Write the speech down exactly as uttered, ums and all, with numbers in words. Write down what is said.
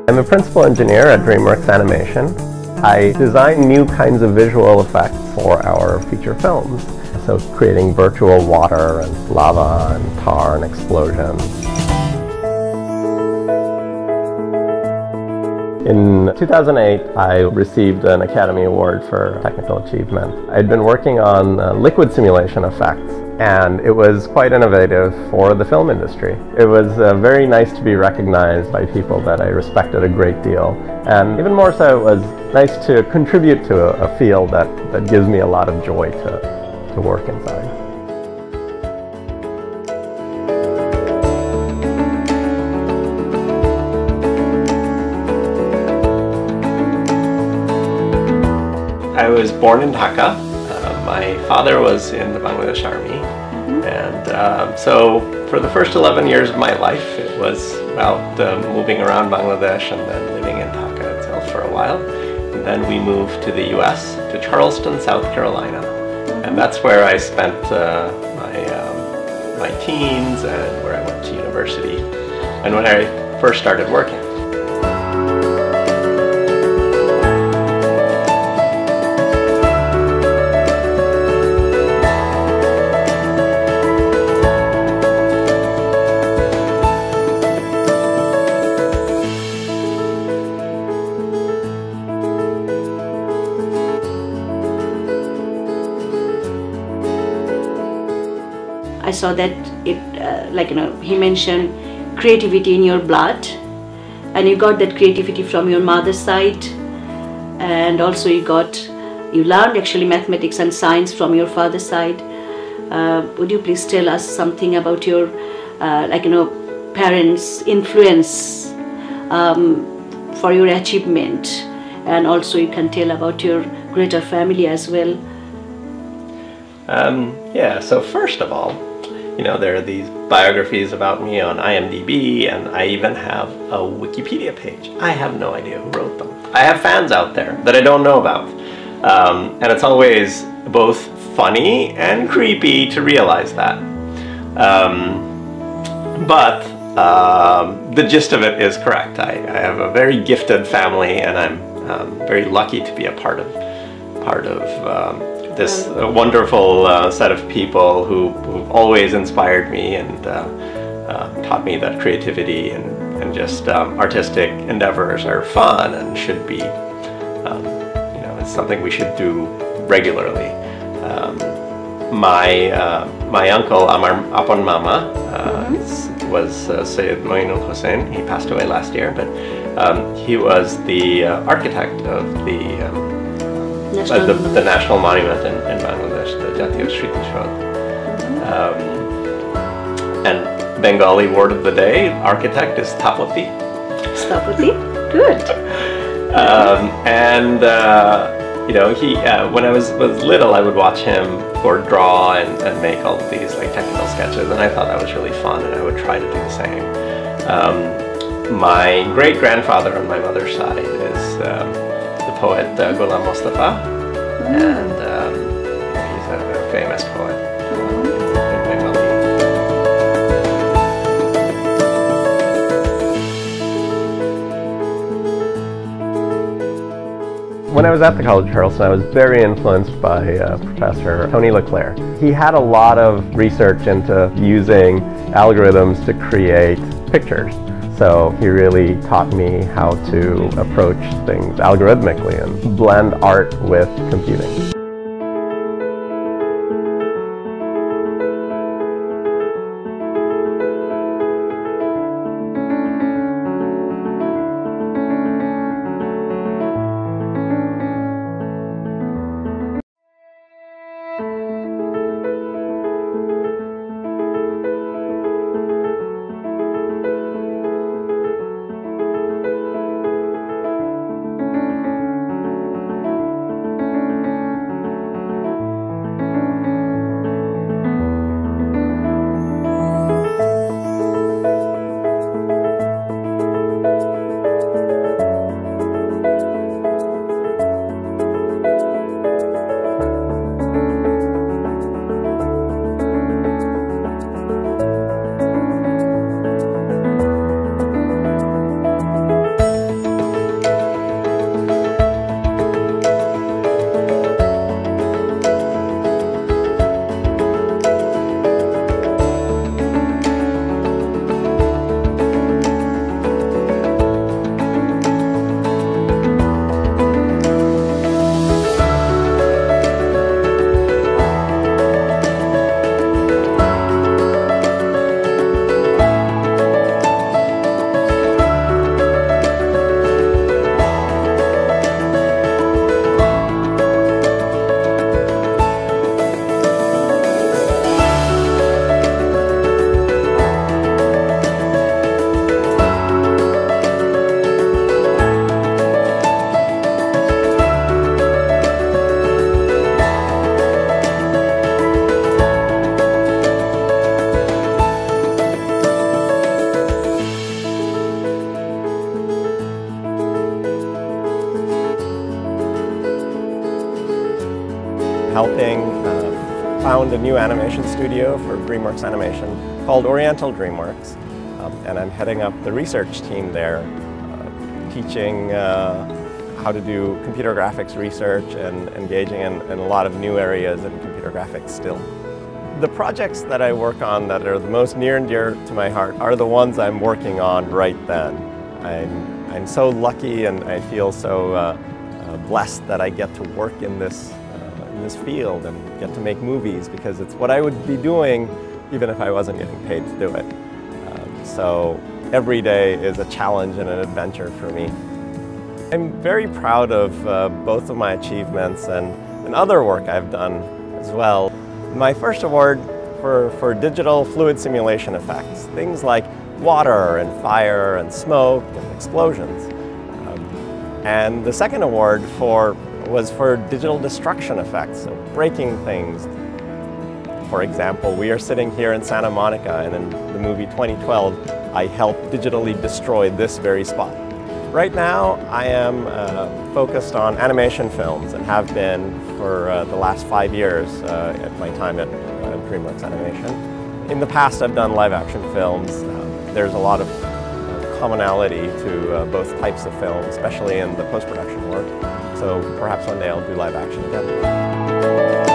I'm a principal engineer at DreamWorks Animation. I design new kinds of visual effects for our feature films. So creating virtual water and lava and tar and explosions. In two thousand eight, I received an Academy Award for Technical Achievement. I'd been working on uh, liquid simulation effects, and it was quite innovative for the film industry. It was uh, very nice to be recognized by people that I respected a great deal, and even more so, it was nice to contribute to a, a field that, that gives me a lot of joy to, to work inside. I was born in Dhaka. Uh, my father was in the Bangladeshi army, mm-hmm. and uh, so for the first eleven years of my life it was about uh, moving around Bangladesh and then living in Dhaka itself for a while. And then we moved to the U S, to Charleston, South Carolina, and that's where I spent uh, my, um, my teens and where I went to university and when I first started working. I saw that it, uh, like you know, he mentioned creativity in your blood, and you got that creativity from your mother's side, and also you got, you learned actually mathematics and science from your father's side. Uh, would you please tell us something about your, uh, like you know, parents' influence um, for your achievement, and also you can tell about your greater family as well. Um, yeah. So first of all, you know, there are these biographies about me on I M D B, and I even have a Wikipedia page. I have no idea who wrote them. I have fans out there that I don't know about. Um, and it's always both funny and creepy to realize that. Um, but um, the gist of it is correct. I, I have a very gifted family, and I'm um, very lucky to be a part of, part of um, this uh, wonderful uh, set of people who, who've always inspired me and uh, uh, taught me that creativity and, and just um, artistic endeavors are fun and should be, um, you know, it's something we should do regularly. Um, my uh, my uncle Amar Apon Mama uh, mm-hmm. was uh, Sayyid Moinul Hussain. He passed away last year, but um, he was the uh, architect of the um, Uh, the, the national monument in, in Bangladesh, the Jatiyo Shriti Shrod. Um, and Bengali word of the day, architect, is Thapati. Thapati? Good. um, and, uh, you know, he, uh, when I was, was little, I would watch him or draw and, and make all of these like technical sketches, and I thought that was really fun, and I would try to do the same. Um, my great-grandfather on my mother's side is um, the poet uh, Ghulam Mustafa, mm. and um, he's a very famous poet mm. in Bengali. When I was at the College of Charleston, I was very influenced by uh, Professor Tony LeClaire. He had a lot of research into using algorithms to create pictures. So he really taught me how to approach things algorithmically and blend art with computing. helping uh, found a new animation studio for DreamWorks Animation called Oriental DreamWorks. Um, and I'm heading up the research team there, uh, teaching uh, how to do computer graphics research and engaging in, in a lot of new areas in computer graphics still. The projects that I work on that are the most near and dear to my heart are the ones I'm working on right then. I'm, I'm so lucky and I feel so uh, uh, blessed that I get to work in this, uh, in this field and get to make movies, because it's what I would be doing even if I wasn't getting paid to do it. Um, so every day is a challenge and an adventure for me. I'm very proud of uh, both of my achievements and, and other work I've done as well. My first award for, for digital fluid simulation effects, things like water and fire and smoke and explosions. Um, and the second award for, was for digital destruction effects, so breaking things. For example, we are sitting here in Santa Monica, and in the movie twenty twelve, I helped digitally destroy this very spot. Right now, I am uh, focused on animation films and have been for uh, the last five years uh, at my time at uh, DreamWorks Animation. In the past, I've done live-action films. Uh, there's a lot of uh, commonality to uh, both types of film, especially in the post-production work. So perhaps one day I'll do live-action again.